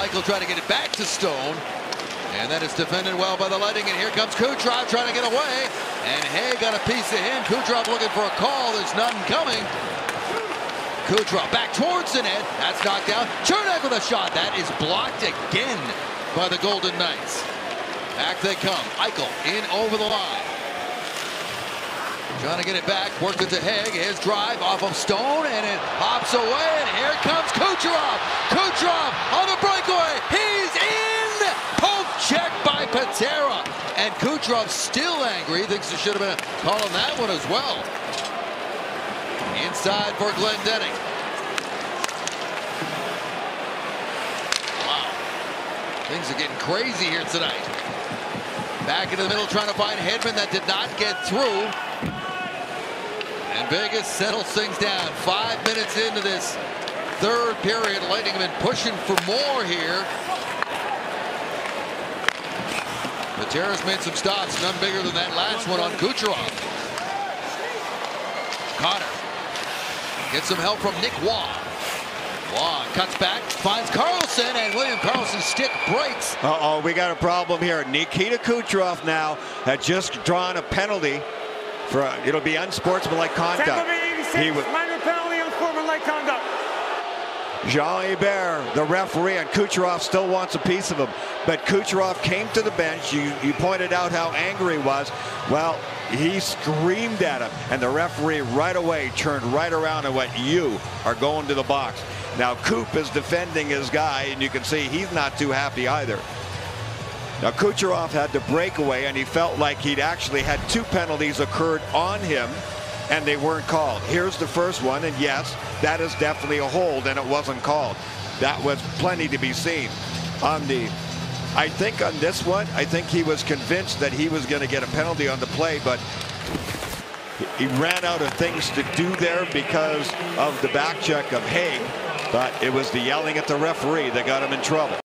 Eichel trying to get it back to Stone. And then it's defended well by the Lightning. And here comes Kucherov trying to get away. And Hay got a piece of him. Kucherov looking for a call. There's none coming. Kucherov back towards the net. That's knocked down. Chernak with a shot. That is blocked again by the Golden Knights. Back they come. Eichel in over the line. Trying to get it back. Worked it to Haig. His drive off of Stone. And it hops away. And here comes Kucherov. Kucherov on the breakaway. He's in. Poke check by Patera. And Kucherov still angry. Thinks there should have been a call on that one as well. Inside for Glendening. Wow. Things are getting crazy here tonight. Back into the middle trying to find Hedman. That did not get through. And Vegas settles things down. 5 minutes into this third period. Lightning have been pushing for more here. Patera's made some stops, none bigger than that last one on Kucherov. Connor gets some help from Nick Waugh. Waugh cuts back, finds Carlson, and William Karlsson's stick breaks. Uh-oh, we got a problem here. Nikita Kucherov now had just drawn a penalty for, it'll be unsportsmanlike conduct. Tampa Bay 86, minor penalty, unsportsmanlike conduct. Jean-Hébert, the referee, and Kucherov still wants a piece of him. But Kucherov came to the bench. You pointed out how angry he was. Well, he screamed at him, and the referee right away turned right around and went, "You are going to the box." Now, Coop is defending his guy, and you can see he's not too happy either. Now, Kucherov had to break away, and he felt like he'd actually had 2 penalties occurred on him, and they weren't called. Here's the first one, and yes, that is definitely a hold, and it wasn't called. That was plenty to be seen. I think on this one, I think he was convinced that he was going to get a penalty on the play, but he ran out of things to do there because of the back check of Haig. But it was the yelling at the referee that got him in trouble.